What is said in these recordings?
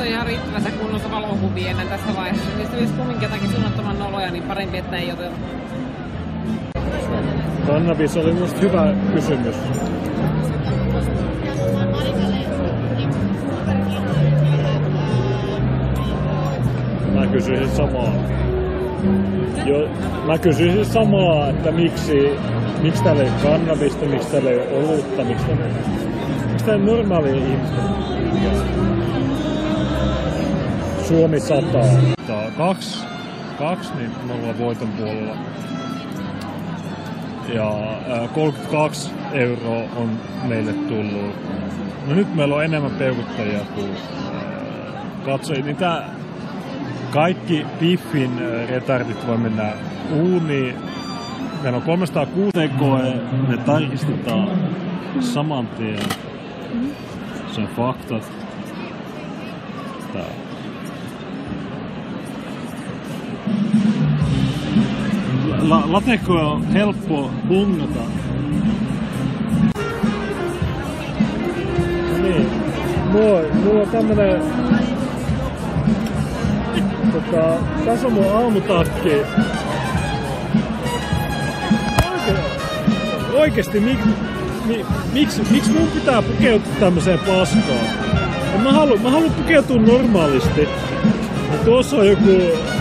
on ihan riittävässä kunnossa valokuvia ennen tässä vaiheessa. Niistä olisi kumminkin jotakin suunnattoman noloja, niin parempi, että ei oteta. Kannabis oli musta hyvä kysymys. Mä kysyisin samaa. Mä kysyisin samaa, että miksi täällä ei ole kannabista, miksi täällä ei ole olutta, miksi täällä ei normaalia ihmistä. Suomi 100. 2, niin me ollaan voiton puolella. Ja 32 € on meille tullut. No nyt meillä on enemmän peukuttajia kuin katsojia. Niin kaikki Biffin retardit voi mennä uuniin. Meillä on 306 koe, me tarkistetaan saman tien. Se on faktat. Latekoja on helppo hungata. Niin. Mulla on tämmönen... tässä on mun aamutakki. Oikeesti, miksi mun pitää pukeutua tämmöiseen paskaan? Mä haluan pukeutua normaalisti. Ja tuossa on joku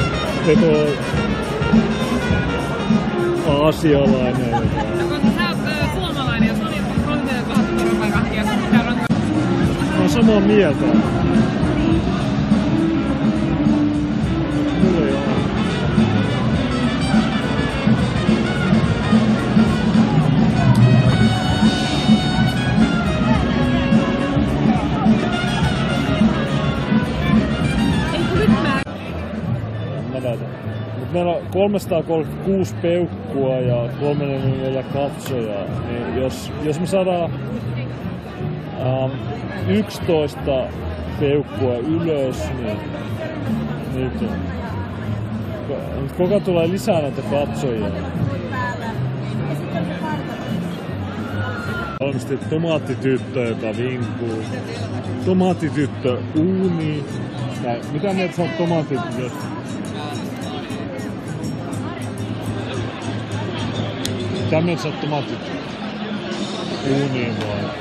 aasialainen. No koska sä oot suomalainen ja Sony on fronteille kohdattu turvapaikanhakija, sun pitää rankaa. Mä oon samaa mieltä. Mulla ei ole. Meillä on 336 peukkua ja 34 katsojaa. Niin jos me saadaan 11 peukkua ylös, niin koko ajan tulee lisää näitä katsojia. Valmisti tomaattityttö, joka vinkuu. Tomaattityttö uuni. Mitä mieltä sä oot tomaattitytöstä? Mitä mieltä sä oot tomaattityttö? Uuniin vai?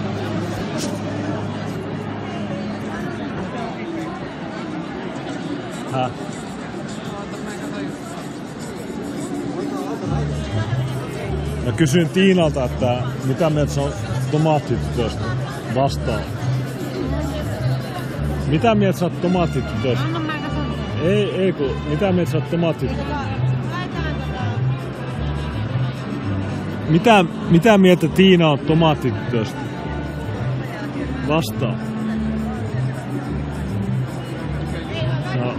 Häh? Mä kysyin Tiinalta, että mitä mieltä sä oot tomaattitytöstä? Vastaan. Mitä mieltä sä oot tomaattitytöstä? Ei kun, mitä mieltä sä oot tomaattitytöstä? Mitä mieltä Tiina on tomaattitytöstä? Vastaa. No.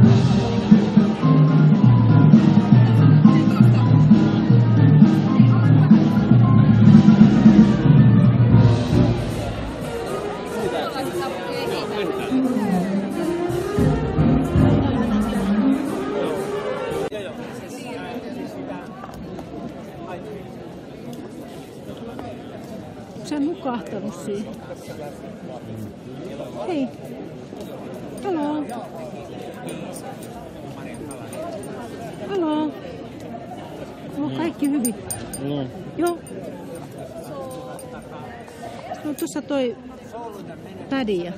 Sä nukahtanut siihen. Hei. Haloo. Haloo. On kaikki hyvin. No. Joo. No tuossa toi Tadia.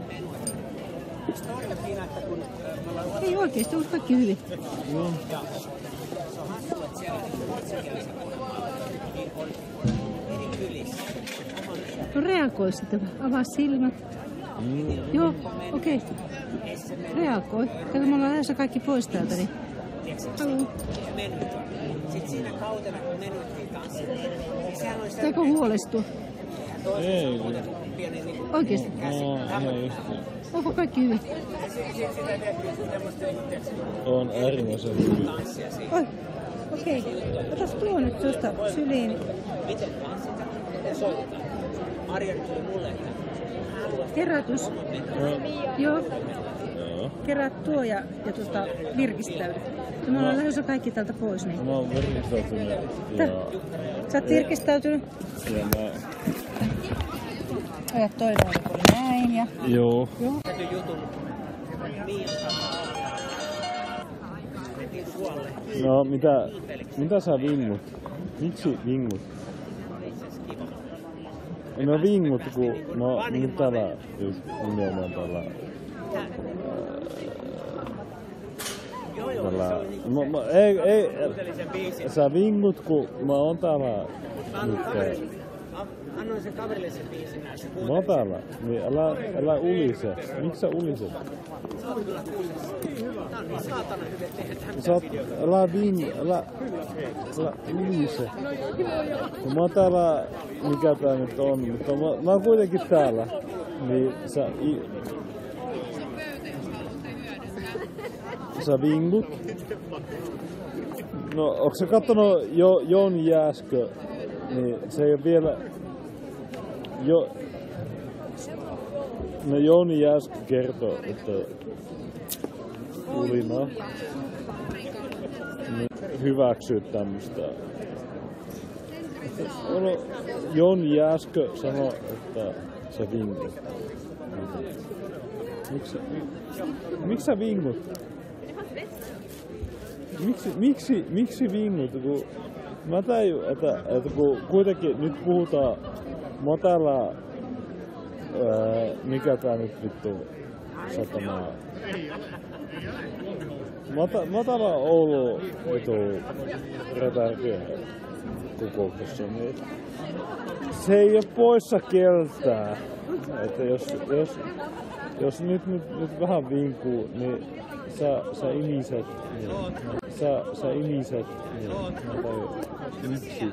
Ei oikeesti, on kaikki hyvin. No. No reagoi sitten, avaa silmät. Joo, okei. Reagoi. Kato, me ollaan lähdössä kaikki pois täältä, niin... Haluu. Sitten siinä kautena, kun menuttiin tanssia, niin sehän oli sitä... Joko huolestua? Ei. Oikeesti? Onko kaikki hyvin? On äärimmäisen hyvin. Oi, okei. Otas tuo nyt tuosta syliin. Miten tanssitaan ja soitetaan? Arja tuli mulle, että Kerätys. Joo. Kerää tuo ja virkistäydy. Ja me ollaan lähdössä kaikki täältä pois. Niin. Mä oon virkistäytynyt. Sä oot virkistäytynyt? Ja mä... Ajat toinen oli näin. jengiä. Joo. Täytyy jutun. Niin, No mitä sä vingut? Miksi vingut? No vingut, kun mä nyt täällä just nimenomaan tällä sä vingut, kun mä oon täällä nyt. Annoin sen kaverille sen biisin näissä. Mä oon täällä, niin älä ulise. Miksi sä uliset? Tää on niin saatana hyvä tehdä. Sä oot, älä ulise. Kun mä oon täällä, mikä tää nyt on, mutta mä oon kuitenkin täällä. Niin sä vingut. No, onko sä kattonut Jouni Jääskö? Niin se ei oo vielä... No Jouni Jääskö kertoo, että ulina niin hyväksyy tämmöstä. Jouni Jääskö sanoi, että se vingut. Miksi sä vingut? Miksi vingut? Kun mä tajun, että kun kuitenkin nyt puhutaan, mä oon täällä, mikä tää nyt vittu satamaa. Mä oon täällä Oulu vittu retärkien kokouksessa, niin se ei oo poissa keltää. Että jos nyt vähän vinkuu, niin sä iniset. Sä iniset. Mä tajun. Miksi?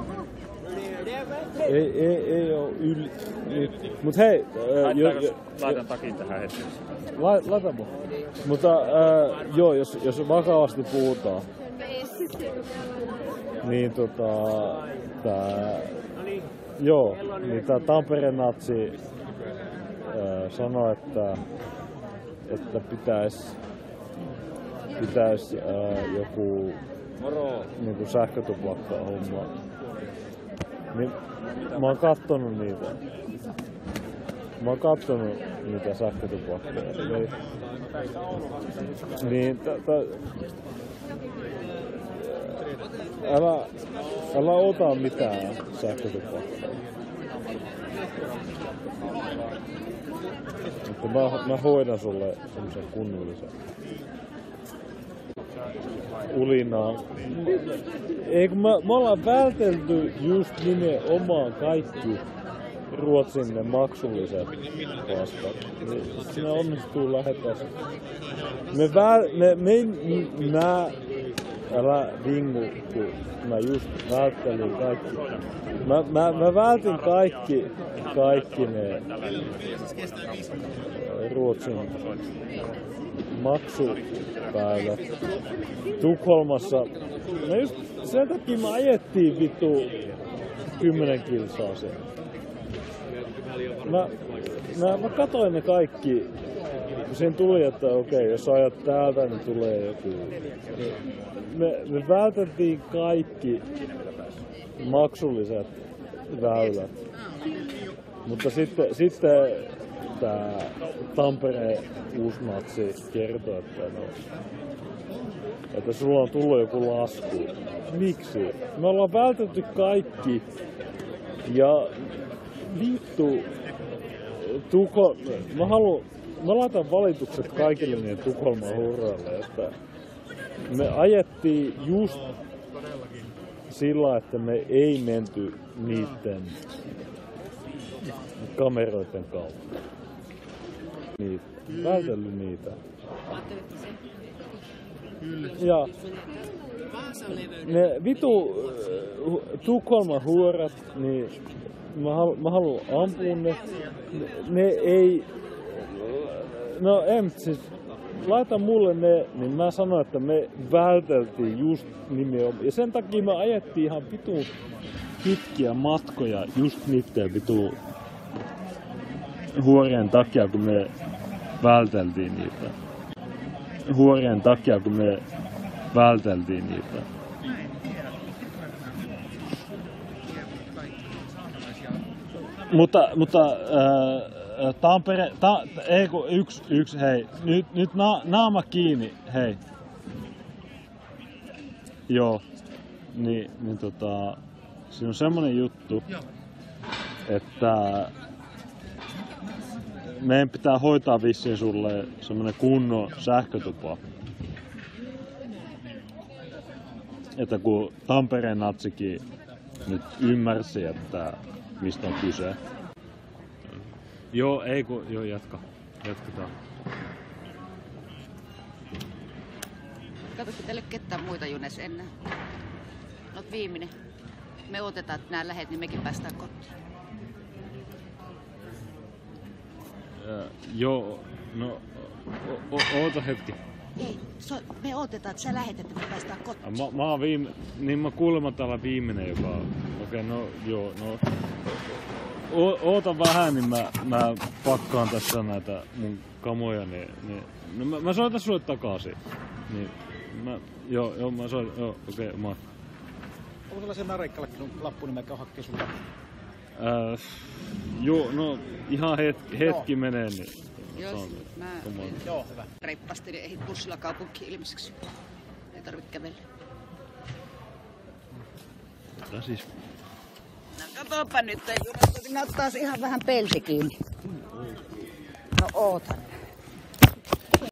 Ei oo yli. Mut hei. Laitan takin tähän hetkeen. Laita mun. Mutta joo, jos vakavasti puhutaan. Niin joo, niin tää Tampereen natsi sanoi, että pitäis joku niinku sähkötupakka homma. Niin mä oon kattonut niitä. Niitä sähkötupakkeja. Niin älä ota mitään sähkötupakkeja. Mutta mä hoidan sulle semmosen kunnollisen ulinaa. Eikö me ollaan vältelty just nimenomaan kaikki Ruotsin ne maksulliset paskat. Siinä onnistuu lähettää. Älä vingu, kun mä just välttelin kaikki. Mä vältin kaikki ne Ruotsin maksupäivät Tukholmassa. No just sen takia me ajettiin vittu 10 kilsaa sen. Mä katoin ne kaikki. Siinä tuli, että okei, jos ajat täältä, niin tulee joku. Me vältettiin kaikki maksulliset väylät. Mutta sitten tää Tampereen uusmatsi kertoo, että sulla on tullut joku lasku. Miksi? Me ollaan vältetty kaikki. Ja vittu, mä laitan valitukset kaikille niiden Tukholman hurraille, että me ajettiin just sillä, että me ei menty niiden kameroiden kautta. Vältellyt niitä. Ja ne vitu Tukholman huorat, niin mä haluan ampua ne. Ne ei... No siis laita mulle ne, niin mä sanoin, että me välteltiin just nimenomaan. Ja sen takia me ajettiin ihan vitu pitkiä matkoja just niiden vitu huorien takia, kun me välteltiin niitä. Mutta Tampere, ei kun yksi, hei. Nyt naama kiinni, hei. Joo. Niin siinä on semmonen juttu, että meidän pitää hoitaa vissiin sulle semmonen kunnon sähkötupa. Että kun Tampereen natsikin nyt ymmärsi, että mistä on kyse. Joo, ei kun, joo jatketaan. Katsotko teille ketään muita junessa enää? No viimeinen. Me otetaan, että nää lähet, niin mekin päästään kotiin. Joo, no oota hetki. Ei, me otetaan, että sä lähet, että me päästään kotiin. Mä oon mä kuulemma täällä viimeinen, joka on. Okei, no joo, no. Oota vähän, niin mä pakkaan tässä näitä mun kamoja, niin no mä soitan sulle takaisin. Niin mä soitan, okei, moi. Onko sellaisen Nareikkallekin lappu, niin mä hakkeen sun lappu? Joo, no ihan hetki menee, niin Joo, Joo, hyvä. Reippaasti, niin ehdit bussilla kaupunkiin ilmiseksi. Ei tarvitse kävellä. Mitä siis? No katsopa nyt, junasta ottaa ihan vähän pelti kiinni. No ootan.